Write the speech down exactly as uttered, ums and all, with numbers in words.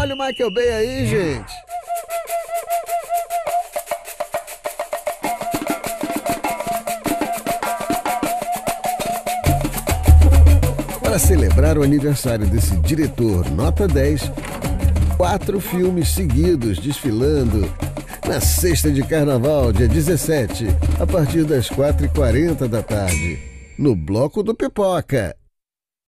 Olha o Michael Bay aí, gente. Para celebrar o aniversário desse diretor nota dez, quatro filmes seguidos desfilando na sexta de carnaval, dia dezessete, a partir das quatro e quarenta da tarde, no Bloco do Pipoca.